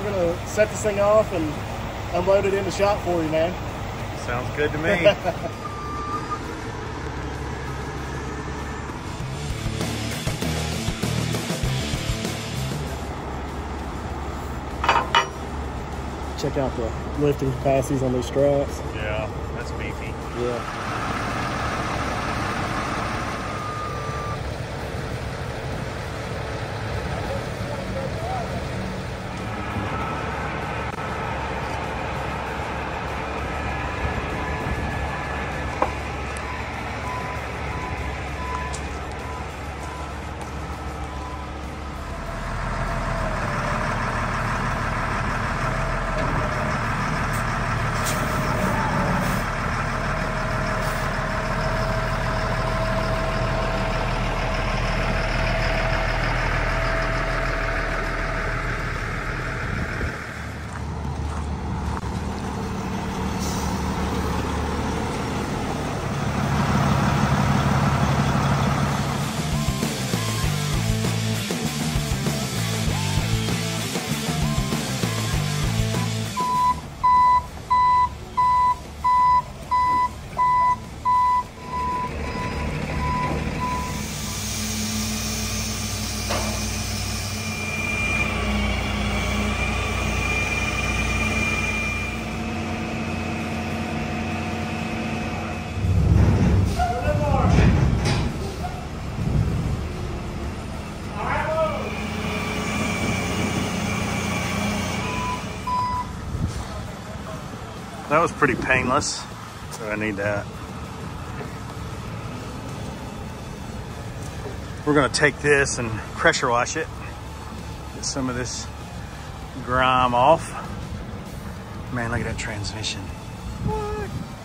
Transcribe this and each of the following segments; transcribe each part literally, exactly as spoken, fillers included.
we're gonna set this thing off and unload it in the shop for you, man. Sounds good to me. Check out the lifting capacities on these straps. Yeah, that's beefy. Yeah. That was pretty painless, so I need that. We're gonna take this and pressure wash it. Get some of this grime off. Man, look at that transmission. What?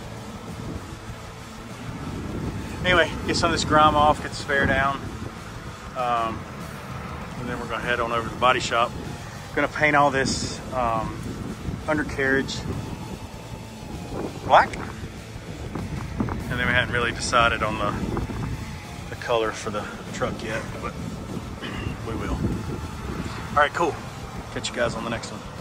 Anyway, get some of this grime off, get the spare down. Um, and then we're gonna head on over to the body shop. Gonna paint all this um, undercarriage black. And then we hadn't really decided on the, the color for the truck yet, but we will. All right, cool. Catch you guys on the next one.